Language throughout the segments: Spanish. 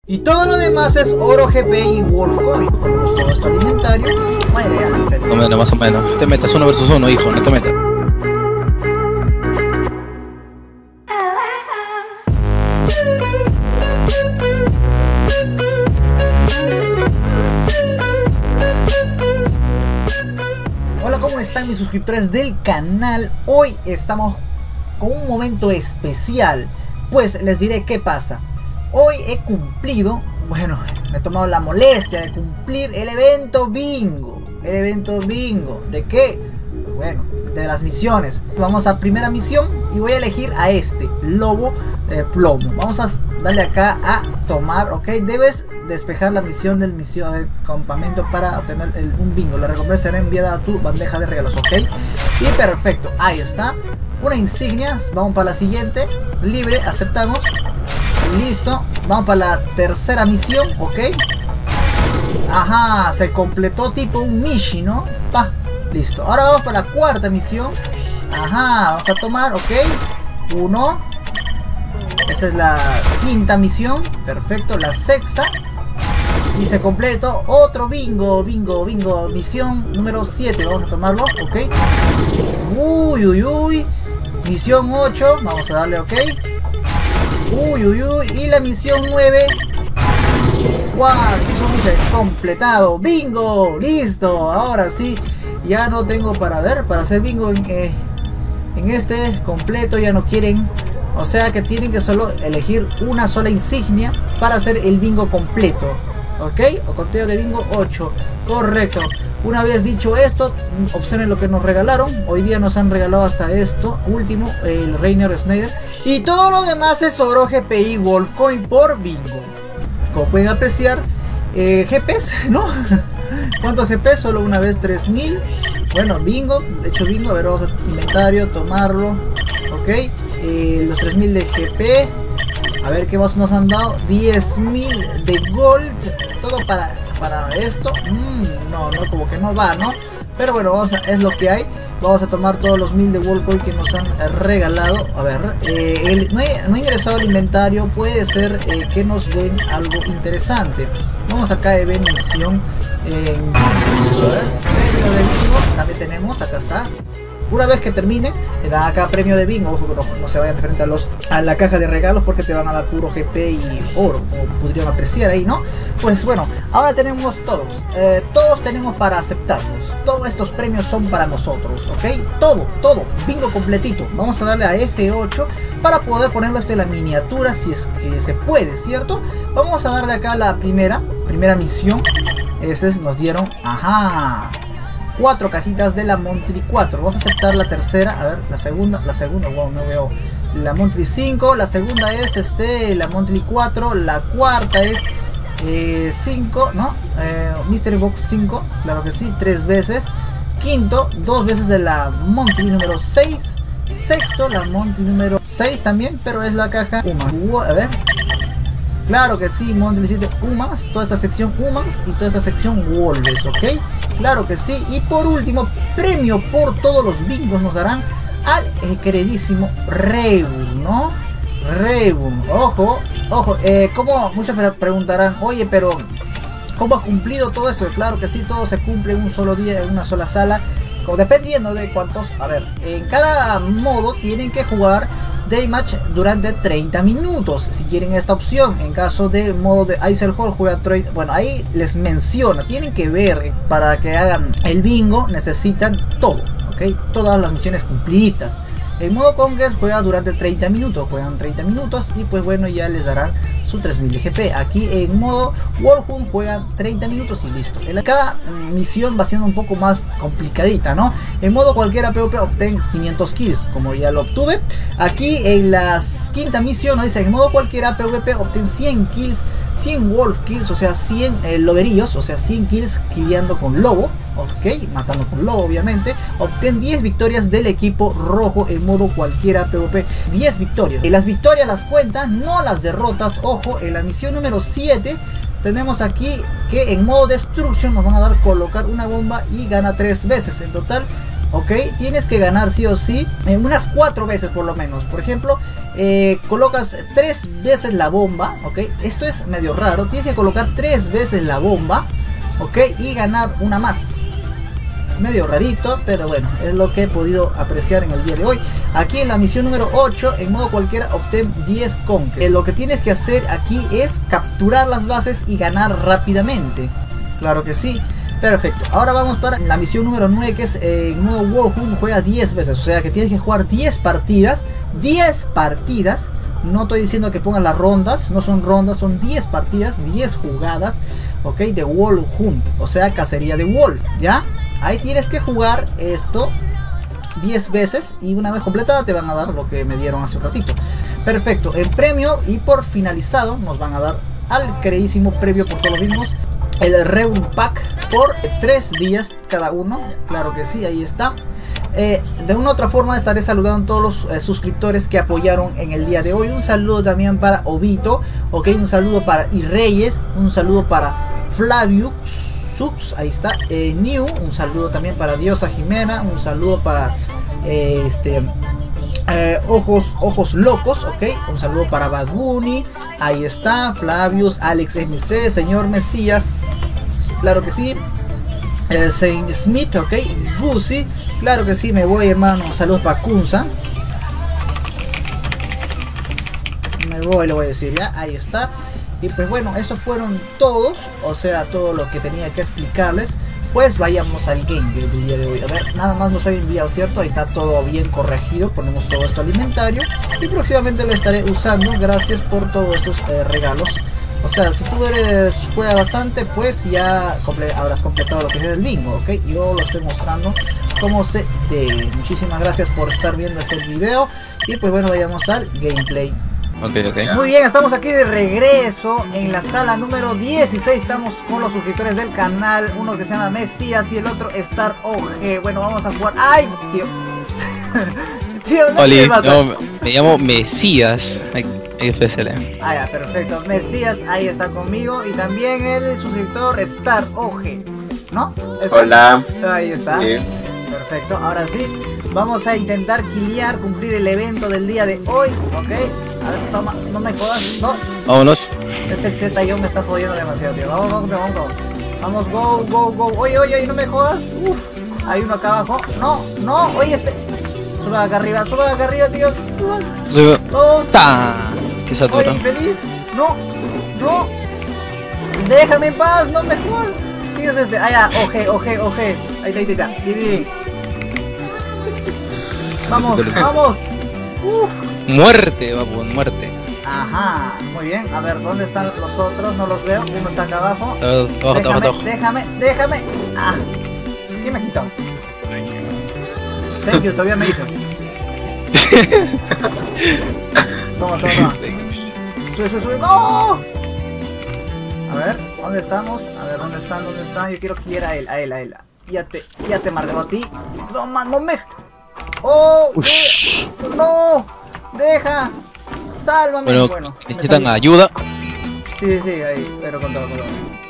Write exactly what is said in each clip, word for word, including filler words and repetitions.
Y todo lo demás es oro, G P y Wolfcoin. Ponemos todo esto alimentario. Bueno, ya, más o menos, más o menos. Te metas uno versus uno, hijo, no te metas. Hola, ¿cómo están mis suscriptores del canal? Hoy estamos con un momento especial. Pues les diré qué pasa. Hoy he cumplido, bueno, me he tomado la molestia de cumplir el evento bingo. El evento bingo. ¿De qué? Bueno, de las misiones. Vamos a primera misión y voy a elegir a este, lobo eh, plomo. Vamos a darle acá a tomar, ok. Debes despejar la misión del misión del campamento para obtener el, un bingo. La recompensa será enviada a tu bandeja de regalos, ok. Y perfecto, ahí está. Una insignia, vamos para la siguiente. Libre, aceptamos. Listo, vamos para la tercera misión, ok. Ajá, se completó tipo un Mishi, ¿no? Pa, listo. Ahora vamos para la cuarta misión. Ajá, vamos a tomar, ok. Uno. Esa es la quinta misión. Perfecto, la sexta. Y se completó otro bingo, bingo, bingo. Misión número siete, vamos a tomarlo, ok. Uy, uy, uy. Misión ocho, vamos a darle, ok. Uy, uy, uy, y la misión nueve. ¡Wow! Sí, somos completado. ¡Bingo! ¡Listo! Ahora sí, ya no tengo para ver, para hacer bingo en, eh, en este completo. Ya no quieren, o sea que tienen que solo elegir una sola insignia para hacer el bingo completo. ¿Ok? O conteo de bingo ocho. Correcto. Una vez dicho esto, observen lo que nos regalaron. Hoy día nos han regalado hasta esto último, el Reiner Snyder. Y todo lo demás es oro, G P y Wolfcoin por bingo. Como pueden apreciar, eh, G Ps, ¿no? ¿Cuántos G P? Solo una vez tres mil. Bueno, bingo. De hecho bingo. A ver, vamos a inventario, tomarlo. Ok. Eh, los tres mil de G P. A ver qué más nos han dado. diez mil de gold. Todo para, para esto. Mm, no, no, como que no va, ¿no? Pero bueno, vamos a, es lo que hay. Vamos a tomar todos los mil de Wolfcoin que nos han regalado. A ver, eh, el, no, he, no he ingresado al inventario. Puede ser eh, que nos den algo interesante. Vamos acá a ver misión. Eh, a ver, premio de bingo. También tenemos, acá está. Una vez que termine, le dan acá premio de bingo. Ojo que no, no se vayan de frente a, los, a la caja de regalos, porque te van a dar puro G P y oro, como podrían apreciar ahí, ¿no? Pues bueno, ahora tenemos todos. Eh, todos tenemos para aceptarlos. Todos estos premios son para nosotros, ¿ok? Todo, todo, bingo completito. Vamos a darle a F ocho para poder ponerlo esto en la miniatura, si es que se puede, ¿cierto? Vamos a darle acá la primera, primera misión. Esas nos dieron, ajá, cuatro cajitas de la Monthly cuatro. Vamos a aceptar la tercera. A ver, la segunda. La segunda, wow, no veo. La Monthly cinco. La segunda es este, la Monthly cuatro. La cuarta es eh, cinco, ¿no? Eh, Mystery Box cinco. Claro que sí, tres veces. Quinto, dos veces de la Monthly número seis. Sexto, la Monthly número seis también, pero es la caja Human. A ver. Claro que sí, Monthly siete Humans, toda esta sección Humans y toda esta sección Wolves, ¿ok? Claro que sí. Y por último, premio por todos los bingos nos darán al eh, queridísimo Reibun, ¿no? Reibun, ojo, ojo, eh, como muchos me preguntarán, oye, pero ¿cómo has cumplido todo esto? Claro que sí, todo se cumple en un solo día, en una sola sala, como dependiendo de cuántos, a ver, en cada modo tienen que jugar Daymatch durante treinta minutos. Si quieren esta opción, en caso de modo de Icehold, juega treinta. Bueno, ahí les menciona, tienen que ver, para que hagan el bingo necesitan todo, ok, todas las misiones cumplidas. En modo Conquest juega durante treinta minutos, juegan treinta minutos y pues bueno, ya les darán su tres mil de G P. Aquí en modo Wolfhunt juegan treinta minutos y listo. En cada misión va siendo un poco más complicadita, ¿no? En modo cualquiera PvP obtén quinientos kills, como ya lo obtuve. Aquí en la quinta misión nos dice, en modo cualquiera PvP obtén cien kills, cien Wolf kills, o sea cien eh, loberíos, o sea cien kills killando con lobo. Ok, matando con lobo obviamente. Obtén diez victorias del equipo rojo en modo cualquiera PvP. diez victorias. Y las victorias las cuentan, no las derrotas. Ojo, en la misión número siete tenemos aquí que en modo Destruction nos van a dar colocar una bomba y gana tres veces. En total ok, tienes que ganar sí o sí, eh, unas cuatro veces por lo menos. Por ejemplo, eh, colocas tres veces la bomba, ok, esto es medio raro, tienes que colocar tres veces la bomba, ok, y ganar una más. Es medio rarito, pero bueno, es lo que he podido apreciar en el día de hoy. Aquí en la misión número ocho, en modo cualquiera, obtén diez conques. Eh, lo que tienes que hacer aquí es capturar las bases y ganar rápidamente. Claro que sí. Perfecto, ahora vamos para la misión número nueve, que es eh, en modo World Hunt, juega diez veces, o sea que tienes que jugar diez partidas, diez partidas, no estoy diciendo que pongan las rondas, no son rondas, son diez partidas, diez jugadas, ok, de World Hunt, o sea, cacería de Wolf, ¿ya? Ahí tienes que jugar esto diez veces y una vez completada te van a dar lo que me dieron hace un ratito. Perfecto, en premio y por finalizado nos van a dar al queridísimo previo por todos los mismos el Reun Pack por tres días cada uno, claro que sí, ahí está. Eh, de una u otra forma estaré saludando a todos los eh, suscriptores que apoyaron en el día de hoy. Un saludo también para Obito, ok, un saludo para Irreyes, un saludo para Flavius Sux, ahí está, eh, New, un saludo también para Diosa Jimena, un saludo para eh, este eh, ojos ojos locos, ok, un saludo para Baguni, ahí está, Flavius, Alex M C, señor Mesías, claro que sí, eh, Saint Smith, ok, Busi, claro que sí, me voy hermano, saludos para Kunza, me voy, le voy a decir ya, ahí está. Y pues bueno, esos fueron todos, o sea, todo lo que tenía que explicarles. Pues vayamos al gameplay del día de hoy. A ver, nada más nos ha enviado, ¿cierto? Ahí está todo bien corregido, ponemos todo esto al inventario y próximamente lo estaré usando. Gracias por todos estos eh, regalos. O sea, si tú eres juega bastante, pues ya comple habrás completado lo que es el bingo, ¿ok? Yo lo estoy mostrando como se debe. Muchísimas gracias por estar viendo este video y pues bueno, vayamos al gameplay. Okay, okay. Muy bien, estamos aquí de regreso en la sala número dieciséis. Estamos con los suscriptores del canal, uno que se llama Mesías y el otro Star O G. Bueno, vamos a jugar. ¡Ay, tío! Tío, no Oli, me mata. no, me llamo Mesías. F S L. Ah, ya, perfecto. Mesías ahí está conmigo y también el suscriptor Star O G, ¿no? ¿Está? Hola. Ahí está. Sí. Perfecto, ahora sí. Vamos a intentar killear, cumplir el evento del día de hoy, ¿ok? A ver, toma, no me jodas, no. Vámonos. Ese Z yo me está jodiendo demasiado, tío. Vamos, vamos, vamos, vamos. Vamos, go, go, go. Oye, oye, oye, no me jodas. Uf, hay uno acá abajo. No, no, oye, este. Sube acá arriba, sube acá arriba, tío. Sube. Dos. ¡Ta! ¡Qué saturo! Oye, infeliz. No, no. Déjame en paz, no me jodas. ¿Quién es este? Ah, ya, O G, O G, O G. Ahí está, ahí está. Bien, bien. Vamos, vamos. Uf. Muerte, vamos, muerte. Ajá, muy bien. A ver, ¿dónde están los otros? No los veo. Uno está acá abajo. Abajo, abajo, Déjame, abajo. déjame, déjame. Ah, ¿quién me quitó? Thank you, todavía me hizo. Toma, toma, toma. Sube, sube, sube. ¡No! A ver, ¿dónde estamos? A ver, ¿dónde están? ¿Dónde están? Yo quiero que quiera a él, a él, a él. Ya te, ya te marreo a ti. No, man, no me... ¡Oh! Eh, ¡no! ¡Deja! ¡Sálvame! Bueno, bueno necesitan me ayuda. Sí, sí, sí, ahí, pero con todo, con todo.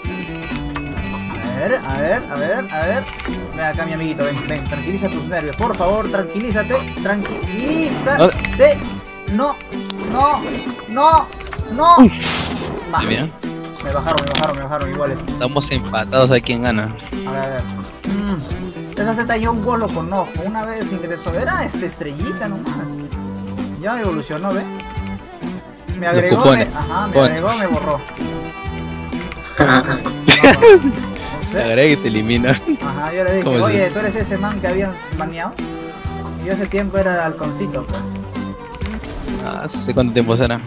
A ver, a ver, a ver, a ver. Ven acá, mi amiguito, ven, ven, tranquiliza tus nervios. Por favor, tranquilízate, tranquilízate. No, no, no, no. Va. Bien. Me bajaron, me bajaron, me bajaron iguales. Estamos empatados a quien gana. A ver, a ver. Mm. Esa Z yo un gol lo conozco. Una vez ingresó. Era este estrellita nomás. Ya evolucionó, ¿ve? Me agregó, me, ajá, me Pon. agregó, me borró. No, no Te sé. agrega y te elimina. Ajá, yo le dije, ¿Cómo oye, es? tú eres ese man que habían baneado. Y yo ese tiempo era halconcito, pues. Ah, ¿hace cuánto tiempo será?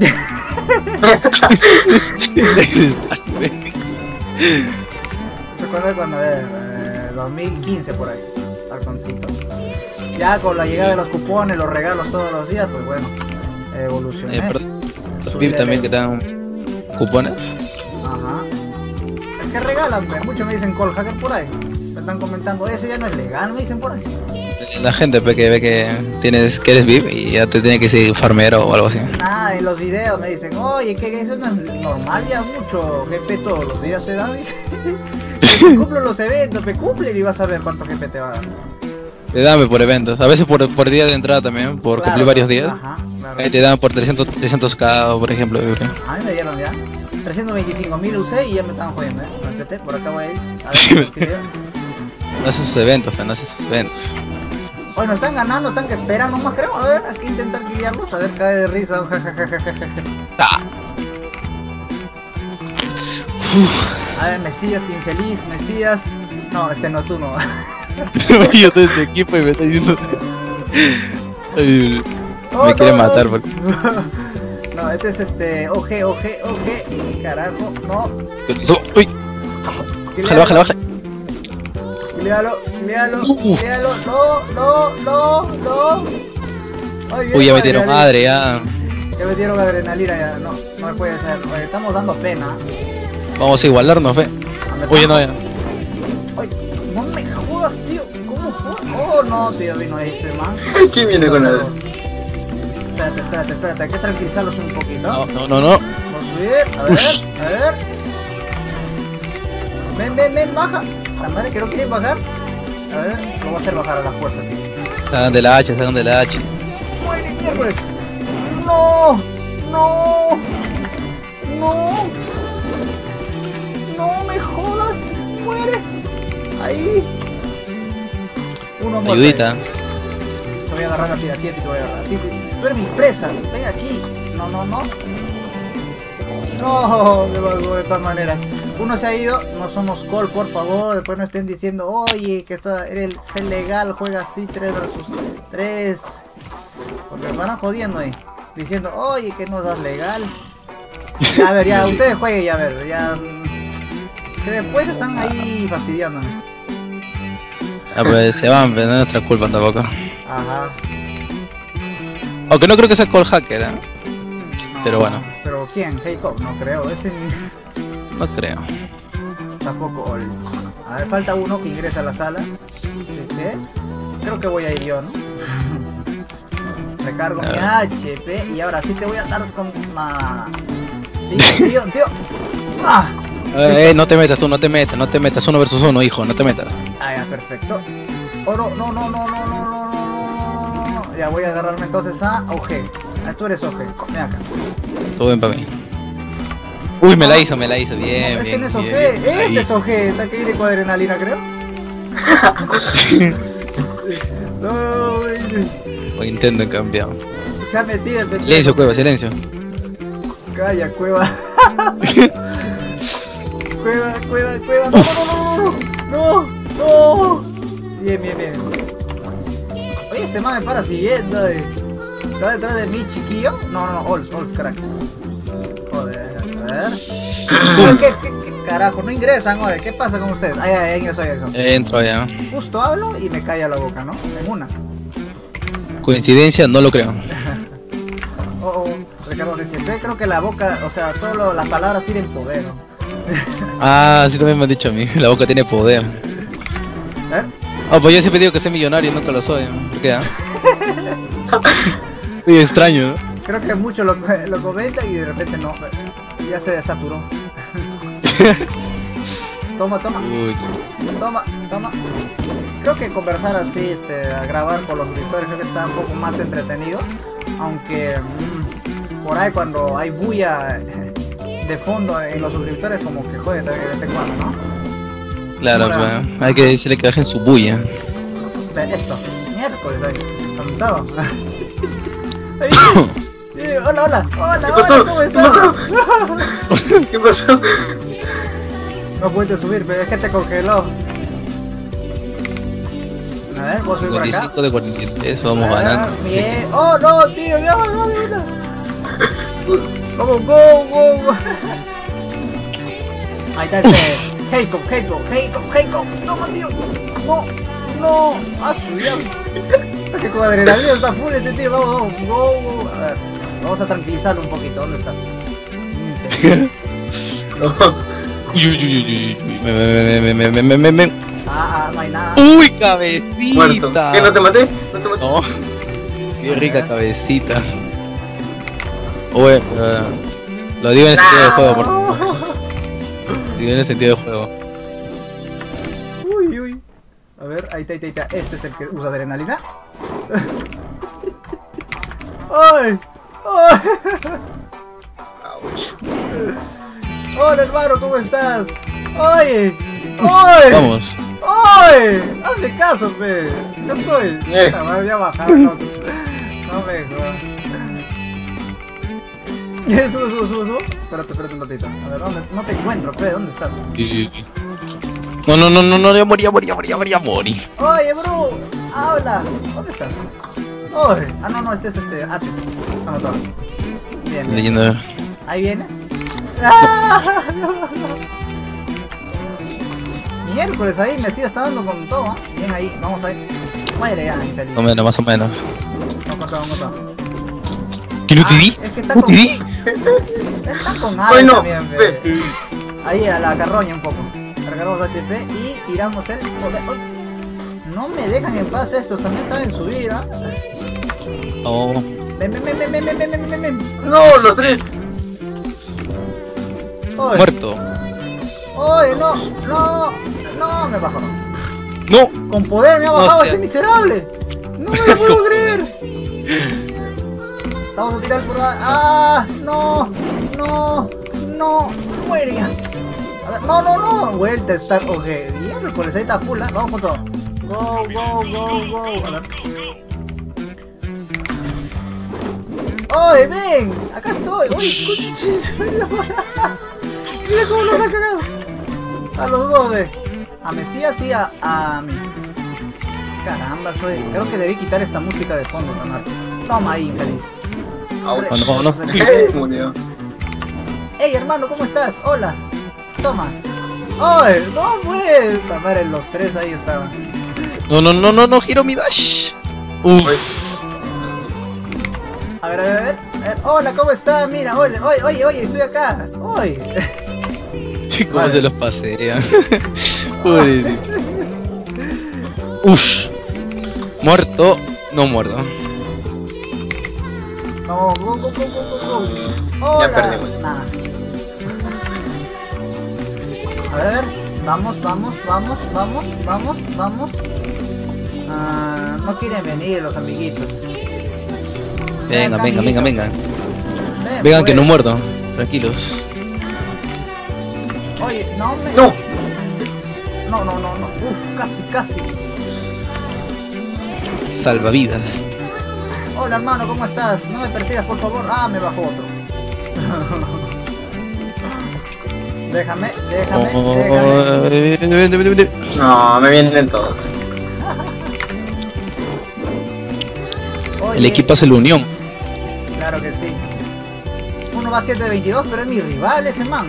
¿Se acuerda cuando, a ver, eh, dos mil quince por ahí, halconcito. Ya con la llegada de los cupones, los regalos todos los días, pues bueno, evolucioné. Eh, perdón. Los Subí V I P también que de- dan cupones. Ajá. Es que regalan, pues. Muchos me dicen call hacker por ahí. Me están comentando, ese ya no es legal, me dicen por ahí. La gente ve que ve que tienes que eres V I P y ya te tiene que seguir farmero o algo así. Ah, en los videos me dicen, oye, que eso no es normal, ya mucho G P todos los días te da, dice. Que cumplo los eventos, me cumplen y vas a ver cuánto G P te va a dar. Te dan por eventos, a veces por, por día de entrada también, por Claro, cumplir varios días. Ajá, claro. Ahí te dan por trescientos, trescientos k, por ejemplo. Yo creo. A mí me dieron ya. trescientos veinticinco mil usé y ya me estaban jodiendo, eh. Me apreté, por acá voy a ir. A ver, ¿qué dieron? No hace sus eventos, fe, no hace sus eventos. Bueno, están ganando, están que esperan nomás creo. A ver, aquí intentar killarlos. A ver, cae de risa. Ah. A ver, Mesías infeliz, Mesías. No, este no, tú no. Yo estoy en tu equipo y me está diciendo. Ay, Oh, me no, quiere no. matar porque. No, este es este. O G, O G, O G. Carajo, no. Uy, bájale, bájale, bájale. Léalo, léalo, Uh. léalo. No, no, no, no. Ay, viene Uy, ya con metieron adrenalina. madre, ya. Ya metieron adrenalina, ya. No, no me puede ser. Oye, estamos dando pena. Vamos a igualarnos, fe. Oye, no, ya. Ay, no me jodas, tío. ¿Cómo jodas? Oh, no, tío, vino ahí este man. ¿Quién viene con él? Espérate, espérate, espérate. Hay que tranquilizarlos un poquito. No, no, no, no. Vamos a subir. A ver, a ver. Ven, ven, ven, baja. La madre que no quiere bajar. A ver, lo voy a hacer bajar a la fuerza, tío. Salgan de la H, salgan de la H. ¡Muere, miércoles! ¡No! ¡No! ¡No! ¡No me jodas! ¡Muere! ¡Ahí! Uno muerto. Ayudita. Te voy a agarrar a ti, a ti, a ti te voy a agarrar. A ti, ti. Tú eres mi presa. Ven aquí. No, no, no. No, me valgo de esta manera. Uno se ha ido, no somos call, por favor. Después no estén diciendo, oye, que esto eres ser legal, juega así, tres versus tres. Porque me van jodiendo ahí. Diciendo, oye, que no das legal. Ya, a ver, ya, ustedes jueguen, ya, a ver, ya. Que después están ahí fastidiándome. Ah, pues se van, pero no es nuestra culpa tampoco. Ajá. Aunque no creo que sea call hacker, ¿eh? No, Pero bueno. ¿Pero quién? Jacob, no creo, ese ni... No creo. Tampoco Olds. A ver, falta uno que ingresa a la sala. ¿Sí, qué? Creo que voy a ir yo, ¿no? Recargo mi H P y ahora sí te voy a dar con... Nah. Tío, tío, tío. ¡Ah! Eh, eh, no te metas tú, no te metas, no te metas. Uno versus uno, hijo, no te metas. Ah, ya, perfecto. Oh, no, no, no, no, no, no, no, no, no, no. Ya voy a agarrarme entonces a O G. Ah, tú eres O G. Ven acá. Todo bien para mí. Uy, me la hizo, me la hizo. Bien, Este bien. no es O G. bien, bien. Este Ahí. es O G. Está que viene con adrenalina, creo. No, güey. O intento cambiar. Se ha metido el pendejo. Silencio, cueva, silencio. Calla, cueva. Cueva, cueva, cueva. No, no, no, no, no, no, no. Bien, bien, bien. Oye, este man me para siguiendo. Eh. ¿Está detrás de mí, chiquillo? No, no, no, Ols, Ols, caracas. Joder, a ver. Uy, ¿Qué, qué, qué carajo? No ingresan, oye. ¿Qué pasa con ustedes? Ay, ay, ay, ingresó, ingresó. Entro ya. Justo hablo y me calla la boca, ¿no? En una. Coincidencia, no lo creo. Oh, oh, Ricardo G C P, creo que la boca, o sea, todas las palabras tienen poder, ¿no? Ah, sí, también me han dicho a mí. La boca tiene poder. ¿Eh? Ah, pues yo siempre digo que soy millonario y nunca lo soy. ¿No? ¿Por qué? Ah? Muy extraño, ¿no? Creo que muchos lo, lo comentan y de repente no, ya se saturó. Toma, toma, Uy, toma, toma. Creo que conversar así, este, a grabar con los suscriptores, creo que está un poco más entretenido. Aunque mmm, por ahí cuando hay bulla de fondo en los suscriptores, como que jode también de vez en cuando, ¿no? claro, Ahora- pues, hay que decirle que bajen su bulla. Ve, Eso, miércoles ahí, cantado. Ahí. Eh, hola, hola, hola, ¿Qué hola, pasó? ¿cómo ¿Qué estás? pasó? ¿Qué pasó? No puedes subir, pero es que te congeló. A ver, ¿puedo subir por acá? cincuenta y cinco de cuarenta y tres, vamos Ah, ganando. Bien. Oh, no, tío, ya, no, no, no. Vamos, go, go, go. Ahí está este. Heiko, Heiko, Heiko, Heiko. Toma, tío. No, no. Ah, su diablo. Que con adrenalina está full este tío. Vamos, vamos, go, go. A ver, vamos a tranquilizarlo un poquito. ¿Dónde estás? Infeliz. No. Uy, uy, uy, uy, uy. Me, me, me, me, me, me, me, me. Ah, ah, no hay nada. Uy, cabecita. Muerto. ¿Qué? ¿No te maté? ¿No te maté? No. Qué rica cabecita. Uy, uh, lo digo en el sentido de juego, por favor. Lo digo en el sentido de juego. Uy, uy. A ver, Ahí está, ahí está, ahí está. Este es el que usa adrenalina. ¡Ay! ¡Ay! Hola hermano, ¿cómo estás? ¡Oye! ¡Oye! Vamos. ¡Oye! Hazme caso, pe. Ya estoy. Eh. Puta madre, ya bajaron el otro. No me jodas. Sube, sube, sube, sube. Espérate, espérate un ratito. A ver, ¿dónde? No te encuentro, pe. ¿Dónde estás? No, no, no, no, no, ya morí, ya morí, ya morí, ya morí, ya morí. Oye, bro. Habla. ¿Dónde estás? Oye. Ah, no, no, este es este. Ates. Vamos todos. Bien, bien. Leyendo. ¿Ahí vienes? ¡Ah! Miércoles ahí, Messi está dando con todo, ¿eh? Bien ahí, vamos a ir. Muere ya, infeliz. Más o menos, más o menos. Vamos acá, vamos acá. ¿Qué no te Ah, di? es que está ¿No con... te di? Está con Ay, algo no. también, fe. Ahí a la carroña un poco. Cargamos H P y tiramos el poder. ¡Uy! No me dejan en paz estos, también saben subir, ¿ah? Oh. Ven, ven, ven, ven, ven, ven, ven, ven, ven, ven. No, los tres. Oye, Muerto. oye, no, no, no, me bajó. No. Con poder me ha bajado Hostia. este miserable. No me lo puedo creer. Vamos a tirar por ahí. ¡Ah! ¡No! ¡No! ¡No! ¡Muere ya! A ver, no, no, no. Vuelta a estar. Ok, bien, por ahí está full, ¿eh? Vamos con todo. Go, go, go, go. A ver. ¡Oye, ven! ¡Acá estoy! ¡Oye, cuchis! ¡Mira cómo los ha cagado! A los dos, ve. A Mesías y a, a mí. Caramba, soy. Creo que debí quitar esta música de fondo, Tamar. Toma ahí, infeliz. Au. Re- No, no. Murió. ¡Ey, hermano, ¿cómo estás? Hola. Toma. ¡Oye! ¡No, pues! Tamar, los tres ahí estaban. No, no, no, no, no, giro mi dash. Uf. Oye, A ver, a ver, a ver. A ver. Hola, ¿cómo está? Mira, oye, oye, oye, oye, estoy acá. Oye. Sí, cómo Vale. se los pasean. Pobrecito. Uf. Muerto. No muerto. Vamos, go, go, go, go, go, go. Hola. Ya perdimos. Nada. A ver, a ver. Vamos, vamos, vamos, vamos, vamos, vamos. Ah, no quieren venir los amiguitos. Venga, venga, venga, amiguito. venga. Ven, Vengan que pues. no muerto. Tranquilos. Oye, no me. no. No, no, no, no. Uf, casi, casi. Salvavidas. Hola, hermano, ¿cómo estás? No me persigas, por favor. Ah, me bajó otro. déjame, déjame, Oh, déjame. vente, vente, vente, vente. No, me vienen todos. Oye, El equipo hace la unión. Claro que sí. Uno va siete de veintidós, pero es mi rival ese man.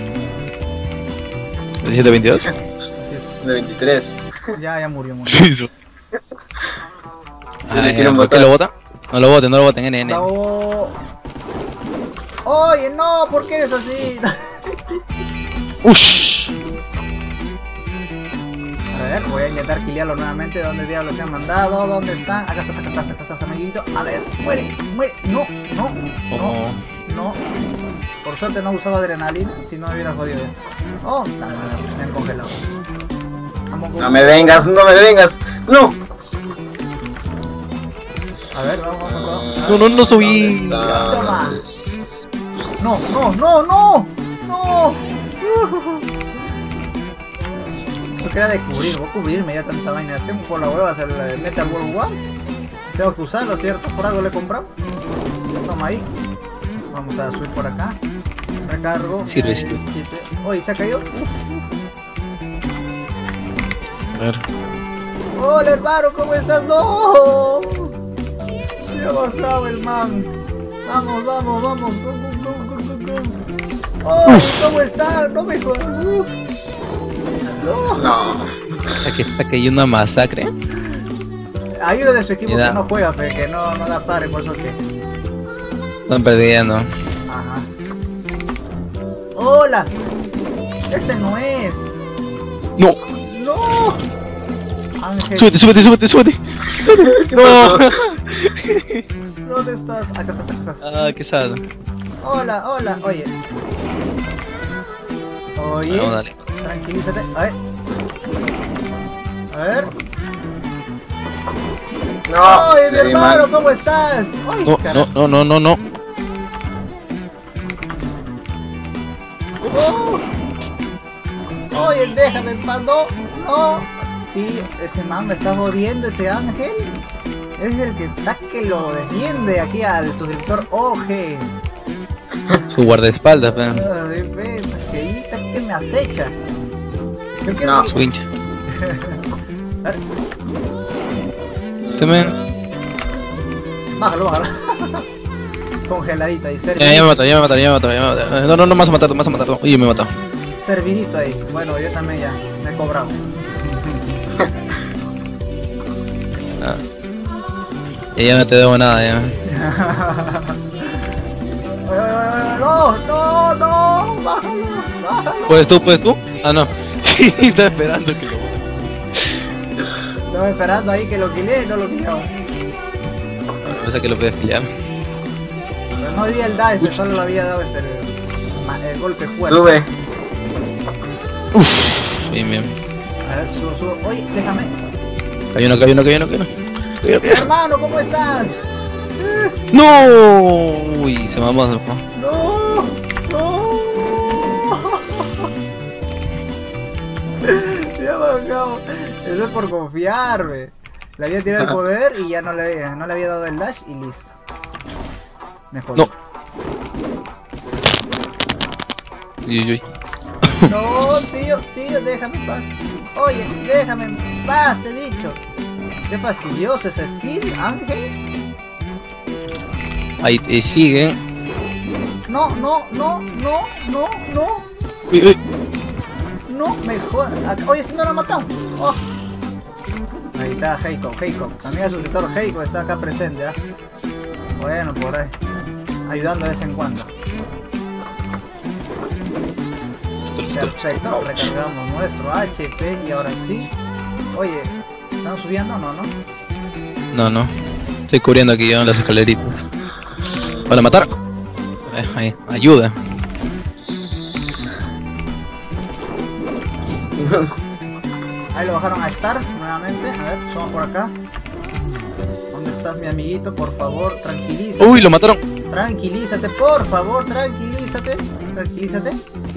¿El siete veintidós? Así es. De veintitrés. Ya, ya murió, murió. ¿Qué hizo? Sí, le Ay, quieren ¿por qué votar. lo votan? No lo voten, no lo voten, N N. Bravo. Oye, no, ¿por qué eres así? Ush. A ver, voy a intentar killearlo nuevamente. ¿Dónde diablos se han mandado? ¿Dónde están? Acá estás, acá estás, acá estás, amiguito. A ver, muere, muere. No, no, no, Oh. no. Por suerte no usaba adrenalina, si no me hubiera jodido. Oh, no, me han congelado. Vamos, No me vengas, no me vengas. No. A ver, vamos, vamos, vamos. No, no, no subí. ¿Dónde está? Toma. No, no, no, no. No. Eso que era de cubrir, voy a cubrirme ya tanta vaina. Tengo por la hueva hacer el Metal World One. Tengo que usarlo, ¿cierto? Por algo le he comprado. Toma ahí. Vamos a subir por acá. Recargo. Sirve, eh, sirve. chip. Oye, ¿se ha caído? A ver. Hola, hermano, ¿cómo estás? ¡No! Se ha bajado el man. Vamos, vamos, vamos. Go, go, go, go, go, go. ¡Oye, ¿cómo estás? No me jodas. Uf. No. No. Aquí está cayendo una masacre. Hay uno de su equipo Mira. que no juega, pe, que no, no da pare, por eso que. Están perdiendo. Ajá. ¡Hola! Este no es. No. ¡No! Ángel, Súbete, súbete, súbete, súbete. ¿Qué No. pasó? ¿dónde estás? Acá estás, acá estás. Ah, qué sad. Hola, hola, oye. Oye. Vamos, dale. Tranquilízate. A ver. A ver. No, ¡Ay, mi le di hermano! mal. ¿Cómo estás? ¡Ay, No, carajo! no, no, no, no, no. ¡Oh! Oye, déjame en paz, no, no. Tío, ese man me está jodiendo, ese ángel. Es el que está que lo defiende aquí al suscriptor O G. Su guardaespaldas, pe. Ay, ve, que está que me acecha. Yo quiero No. que- Su hincha. A ver, Este men. bájalo, bájalo. Congeladito ahí, Ya, ya me servidito, mató, ya me mató, ya me mató, ya me mató. No, no, no, me vas a matar, me vas a matar. Uy, me mató. servidito ahí. Bueno, yo también ya, me he cobrado. Ah. Ya, ya no te debo nada, ya. No, no, no, bájalo, bájalo. ¿Puedes tú, puedes tú? Ah, no. Sí, estaba esperando que lo... Estaba esperando ahí que lo quilé y no lo quiló. Pensé que lo podías pelear. Pero no di el dash, pero solo le había dado este, el, el golpe fuerte. Sube. Bien, bien. A ver, subo, subo. Oye, déjame. Cayó uno, cayó uno, cayó uno, cayó uno. Cayó, cayó. Hermano, ¿cómo estás? ¡No! Uy, se mamó. ¿No? No, no. Ya me acabo. Eso es por confiarme. Le había tirado el poder y ya no le, no le había dado el dash y listo. Me jodí. No. Uy, uy, uy. No, tío, tío, déjame en paz. Oye, déjame en paz, te he dicho. Qué fastidioso esa skin, Ángel. Ahí te siguen. No, no, no, no, no, no. Uy, uy. No, me jodas. Acá- Oye, si no lo han matado. Oh. Ahí está Heiko, Heiko. También el suscriptor Heiko está acá presente, ¿ah? Bueno, por ahí. Ayudando de vez en cuando. Perfecto, recargamos nuestro H P y ahora sí. Oye, ¿están subiendo o no, no? No, no. Estoy cubriendo aquí yo en las escaleritas. Van a matar. Eh, ahí, ayuda. Ahí lo bajaron a Star nuevamente. A ver, somos por acá. ¿Dónde estás, mi amiguito? Por favor, tranquilízate. Uy, lo mataron. Tranquilízate, por favor, tranquilízate. Tranquilízate.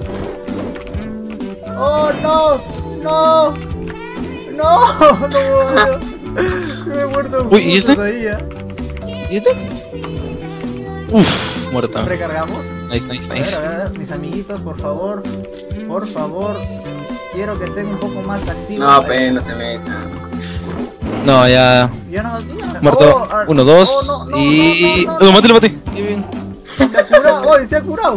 ¡Oh, no! ¡No! ¡No! ¡No puedo! Me he muerto. Uy, ¿y este? justo ahí, ¿eh? ¿Y este? Uf, muerto. Recargamos. Nice, nice, A ver, nice. a ver, mis amiguitos, por favor. Por favor. Quiero que estén un poco más activos. No, pe, no se meta. No, ya. Ya no, ya no- Muerto. Oh, ah, Uno, dos. oh, no, no, y. no, no, no, Lo no. maté, lo maté. Bien, bien. Se ha curado, oye, se ha curado.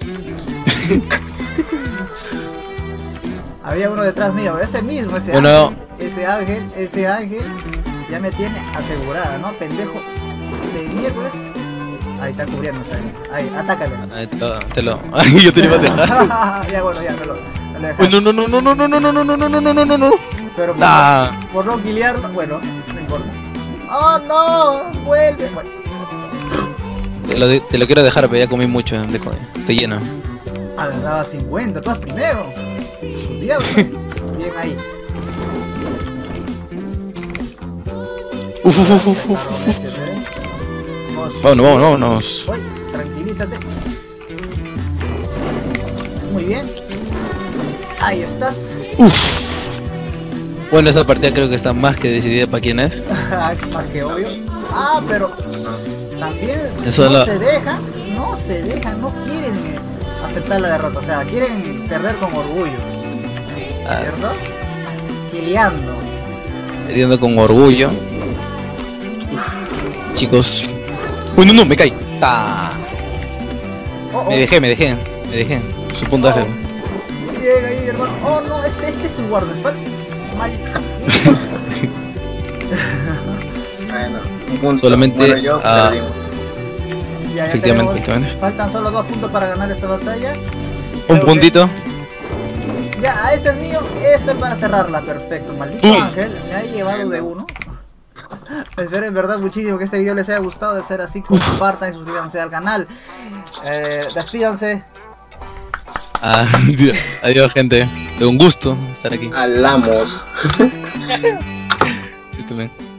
Había uno detrás mío, ese mismo, ese Uno. ángel, ese ángel, ese ángel, ya me tiene asegurada, ¿no? Pendejo de miércoles. Ahí está cubriéndose ahí. Ahí, atácale. Ahí te lo. Te lo... Ay, yo te lo iba a dejar. Ya bueno, ya me lo, me lo Uy, dejaste. no, no, no, no, no, no, no, no, no, no, no, no, no, no, no. Pero por, Nah. no, por no guilearlo, bueno, no importa. ¡Oh, no! ¡Vuelve! Bueno, Te lo, de- te lo quiero dejar, pero ya comí mucho. De co- Estoy lleno. ah, me daba cincuenta, tú vas primero. Su diablo. Bien ahí. Uf, uf, uf, uf, uf. Recargo mi H P. Vamos. Vámonos, vámonos, vámonos. Voy, tranquilízate. Muy bien. Ahí estás. Bueno, esa partida creo que está más que decidida para quién es. Más que obvio. Ah, pero también Eso no lo- se dejan, no se dejan, no quieren eh, aceptar la derrota. O sea, quieren perder con orgullo. Ah, ¿Cierto? Quileando. perdiendo con orgullo. Chicos. Uy, no, no, me caí. Ah, Oh, oh. me dejé, me dejé. Me dejé. Su puntaje. Oh, bien ahí, hermano. Oh, no, este, este es su guardaespaldas. Maldito. Bueno, un punto. Solamente, Bueno, yo ah, perdimos. Ya, ya Efectivamente, tenemos- efectivamente. Faltan solo dos puntos para ganar esta batalla. Un Creo que- puntito. Ya, este es mío, este es para cerrarla, perfecto. Maldito Uy. Ángel, me ha llevado de uno. Espero en verdad muchísimo que este video les haya gustado. De ser así, compartan y suscríbanse al canal. Eh, despídanse. Ah, adiós, gente. Fue un gusto estar aquí. Alamos. Este men.